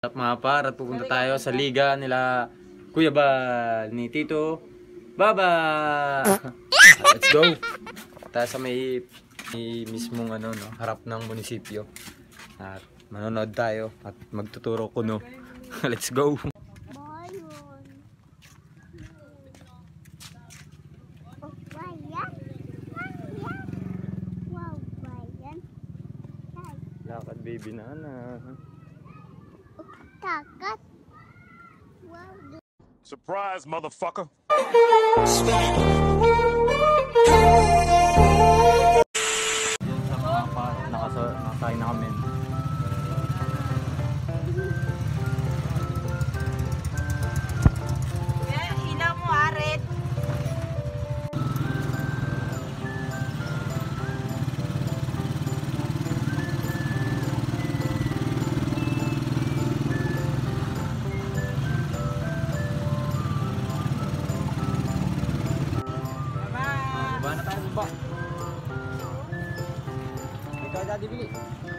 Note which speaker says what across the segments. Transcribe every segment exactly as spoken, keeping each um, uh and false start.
Speaker 1: Mga par, at pupunta tayo sa liga nila Kuya Bal, ni Tito Baba. Let's go. Tayo sa may, may mismong ano, no, harap ng munisipyo. At manonood tayo at magtuturo kuno. Let's go. Lakad baby nana.
Speaker 2: Kakat. Wow.
Speaker 3: Surprise, motherfucker.
Speaker 1: Yan sa mga pa, nakasa, nakakain na kami.
Speaker 2: Eh, ilaw mo, Aret.
Speaker 1: Baba na tayo, baba. Ikaw, Daddy Billy.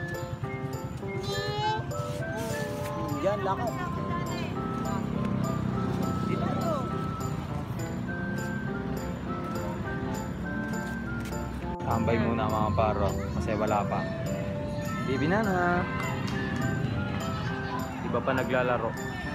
Speaker 1: Diyan, lakad. Tambay muna mga paro, kasi wala pa. Baby nana. Iba pa naglalaro.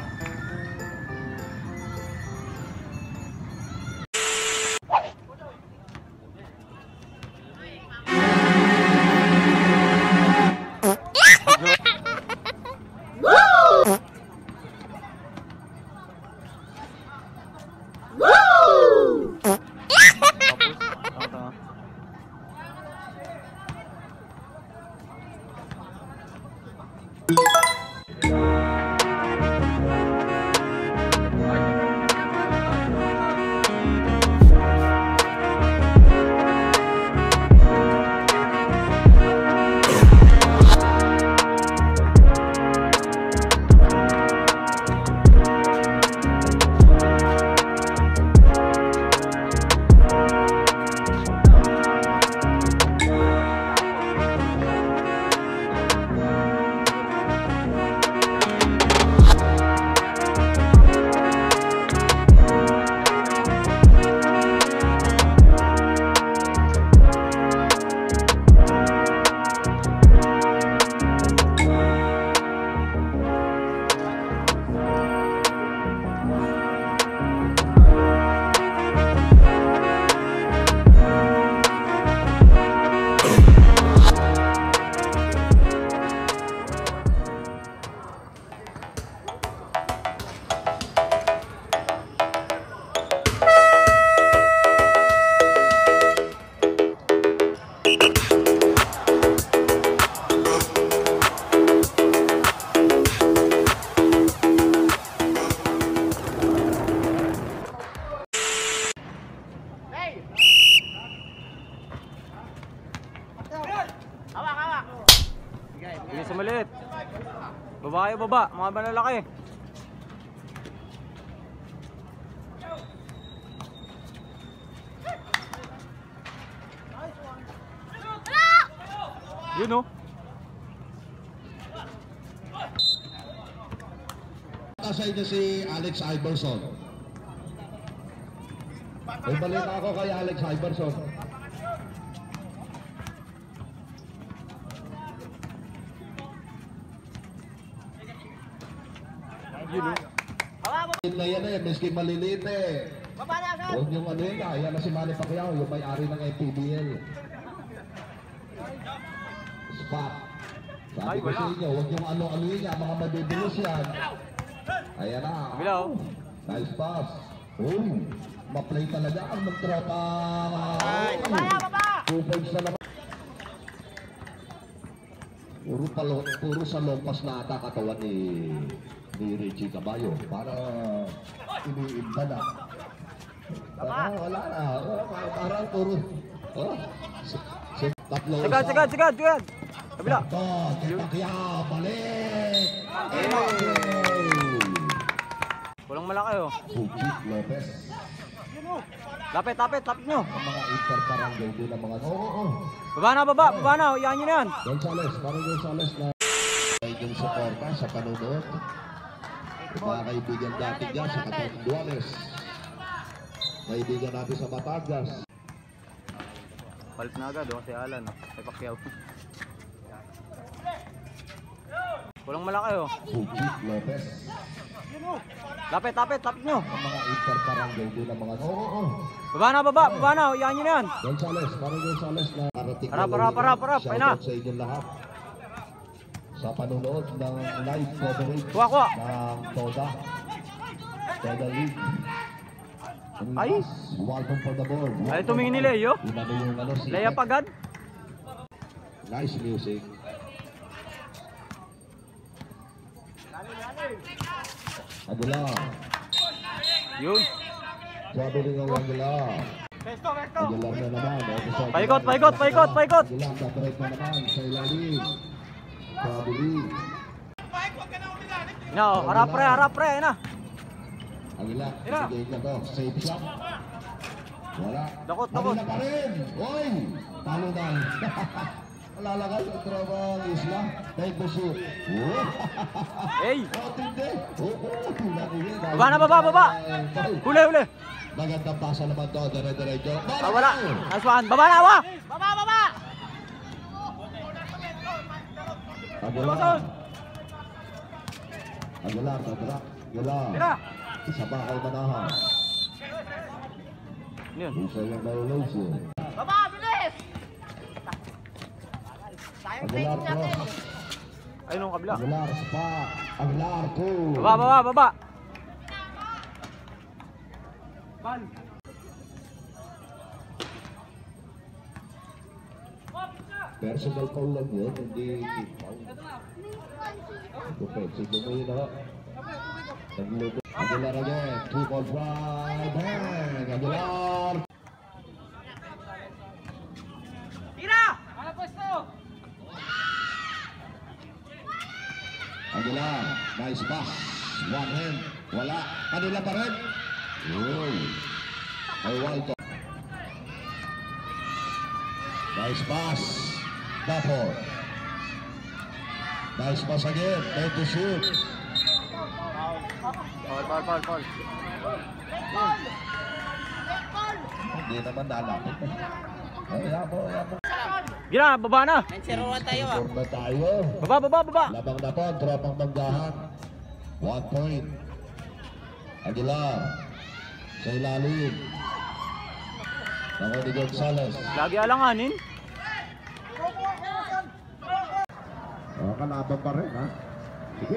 Speaker 1: Bilis sa maliit. Baba kayo, baba. Mga malalaki. Yun o.
Speaker 4: Nasa inyo si Alex Iverson. May balita ako kay Alex Iverson.
Speaker 1: Yun o.
Speaker 4: Na yan eh, miski maliliit eh.
Speaker 2: Baba na agad.
Speaker 4: Huwag yung ano yun ah, yan na si Manny Pacquiao, yung may-ari ng M P B L. Spot. Sabi ko sa inyo, huwag yung ano-ano yun yan, mga mabibilos yan. Ayan na.
Speaker 1: Kabila o.
Speaker 4: Nice pass. Oh, ma-play talaga ang magtropa.
Speaker 2: Baba na, baba.
Speaker 4: Two points na naman. Puro, palo, puro sa lompas na ata katawan ni ni Richie Caballo para iniimba na. Ah, wala na. Oh, parang puro. Oh, tatlo.
Speaker 1: Sigad, sigad, sigad, sigad. Kabila.
Speaker 4: Ito, Pacquiao, balik.
Speaker 1: Walang malaki o.
Speaker 4: Bukit Lopez.
Speaker 1: Lapit, lapit, lapit nyo.
Speaker 4: Ang mga inter-barangay din ang mga... Oo, oo, oo.
Speaker 1: Baba na, baba, baba na. Iyan nyo na yan.
Speaker 4: Gonzales, parang Gonzales na... Inyong suporta sa panunod. Mga kaibigan natin dyan sa Katong Duales. Kaibigan natin sa Batangas.
Speaker 1: Palit na agad o kasi Alan o. Kay Pacquiao. Kulang malaki o.
Speaker 4: Fujit Lopez.
Speaker 1: Lapit, lapit, lapit nyo.
Speaker 4: Ang mga interparangay din ang mga... Oo, oo.
Speaker 1: Baba na, baba, baba na. Iyan nyo na yan.
Speaker 4: Gonzales, parang Gonzales na karating
Speaker 1: Harap, harap, harap, harap. Ayun na.
Speaker 4: Shoutout sa inyong lahat. Sa panunood ng live coverage
Speaker 1: Kuha, kuha.
Speaker 4: ng Toda. Toda League.
Speaker 1: Ay.
Speaker 4: Welcome for the board.
Speaker 1: Ay, tumingin ni Leo.
Speaker 4: Inano yung ano, si
Speaker 1: Leia pagad.
Speaker 4: Nice music. Aguilar.
Speaker 1: Yun.
Speaker 4: Traveling ng Aguilar. Aguilar na naman.
Speaker 1: Paikot, paikot, paikot, paikot.
Speaker 4: Aguilar, datrek na naman sa ilalim. Traveling.
Speaker 1: Ina o, harap pre, harap pre. Ina.
Speaker 4: Aguilar,
Speaker 1: Ina.
Speaker 4: sige ka to. Safe shot. Wala.
Speaker 1: Dakot, dakot.
Speaker 4: Aguilar pa rin. Oy! Talo na. Lalagay sa trabang isla. Dahil po shoot.
Speaker 1: Hey.
Speaker 4: Oh, tindi. Oo.
Speaker 1: Baba na, baba, baba. Huli, huli.
Speaker 4: Magandang pasa naman to. Dire-diretso.
Speaker 1: Ah, wala. Nice one. Baba na, awa.
Speaker 2: Baba, baba!
Speaker 4: Aguilar. Aguilar, tatrak. Aguilar.
Speaker 1: Tira.
Speaker 4: Isa pa kay Manahan.
Speaker 1: Ano yun?
Speaker 4: Isa yung violation.
Speaker 2: Baba, bilis! Sayang
Speaker 4: Aguilar
Speaker 2: training natin.
Speaker 4: cross.
Speaker 1: Ayun ang kabila.
Speaker 4: Aguilar spa. Aguilar ko.
Speaker 1: Baba, baba, baba. Bal.
Speaker 4: Personal foul lang yun, hindi team foul. Defensive mo yun ako. Nagluto. Aguilar again. Two ball drive. Bang! Aguilar.
Speaker 2: Tira! Ano pwesto?
Speaker 4: Aguilar. Nice pass. One hand. Wala. Kanila pa rin. Uy. Ay, Walton. Nice pass. Dapper. Nice pass again. Time to shoot.
Speaker 1: Paul, Paul, Paul, Paul.
Speaker 4: Hindi naman nalapit. Ay, yabo, yabo.
Speaker 1: Gina, baba na.
Speaker 4: Score na tayo.
Speaker 1: Baba, baba, baba.
Speaker 4: Labang na po, tropang manggahan. One point. Aguilar. Sa ilalim. Ako ni Gonzales.
Speaker 1: Lagi alanganin.
Speaker 4: Oh, kalaban pa rin, ha? Sige.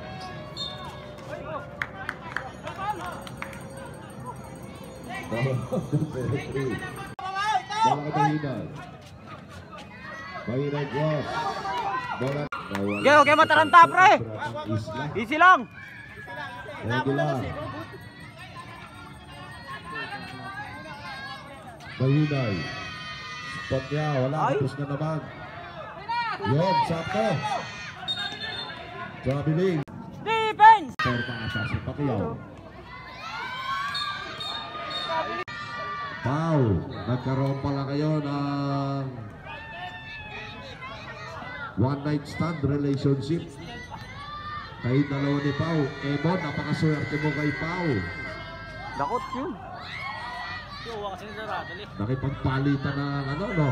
Speaker 4: Bola ke Mahinay. Mahinay cross. Bola.
Speaker 1: Okay, okay, mataranta, pre.
Speaker 4: Isla.
Speaker 1: Easy lang.
Speaker 4: Aguilar. Mahinay. Spot niya, wala.
Speaker 1: Ay.
Speaker 4: Tapos na naman. Yun, sakto. Traveling.
Speaker 1: Defense.
Speaker 4: Forma ata si Pacquiao. Foul. Nagkaroon pala kayo ng one night stand relationship. Kay dalawa ni Pau. Ebon, napakaswerte mo kay Pau.
Speaker 1: Dakot yun.
Speaker 4: Nakipagpalitan ng ano, no?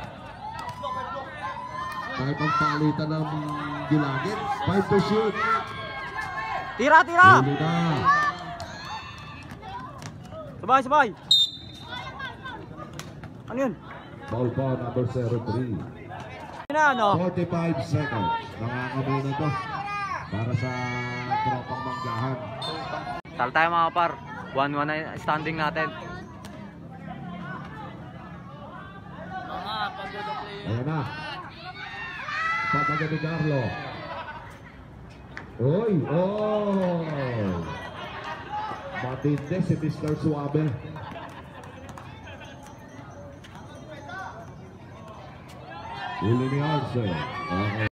Speaker 4: Nakipagpalitan ng gilagid. Five to shoot.
Speaker 1: Tira, tira.
Speaker 4: Huli na.
Speaker 1: Sabay, sabay. Ano yun?
Speaker 4: Foul ball number zero three.
Speaker 1: Na, ano?
Speaker 4: forty-five seconds. Nakakabay na to. Para sa tropang manggahan.
Speaker 1: Tala tayo mga par. one one na standing natin.
Speaker 4: Ayan na. Papagay ni Carlo. Uy! Oh! Matindi si Mister Suabe. Uli ni Arce. Okay.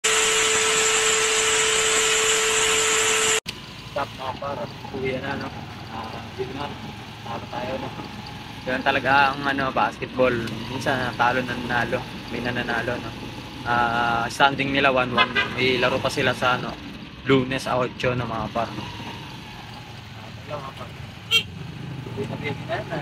Speaker 1: Stop mga par. Uwi na, no? Ah, yun na. Talo tayo, no? Yan talaga ang ano, basketball. Minsan natalo na nanalo. May nananalo, no? ah, standing nila one one. May laro pa sila sa ano, Lunes a eight na mga par. No? Ah, mga par. Baby na na.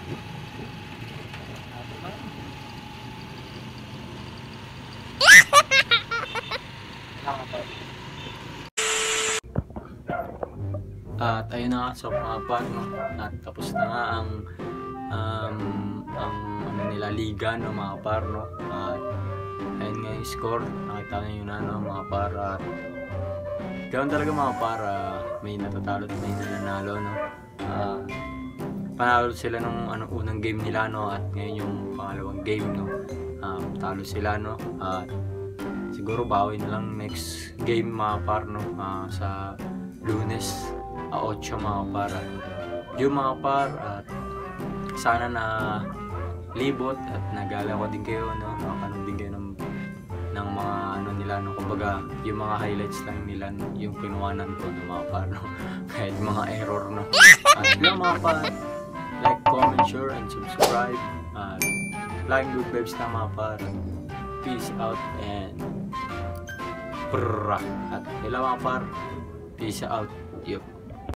Speaker 1: At ayun na nga, so mga par, no? At tapos na nga ang um, ang ano nila liga, no mga par, no? At ayun nga yung score, nakita nyo na, no mga par. At ganoon talaga mga par, uh, may natatalo at may nananalo, no? Uh, panalo sila nung ano, unang game nila, no? At ngayon yung pangalawang game, no? Um, talo sila, no? At siguro bawi na lang next game mga par, no? Uh, sa Lunes a eight mga par. Yung mga par, at sana na libot at nagala ko din kayo, no? Nakakanood din kayo ng, ng mga ano nila, no? Kumbaga yung mga highlights lang nila, no? Yung kinuhanan ko ng mga par, no? Kahit mga error, no? At yung mga par, like, comment, share, and subscribe. At flying good vibes na mga par. Peace out and brrrr. At nila mga par, peace out. Yup.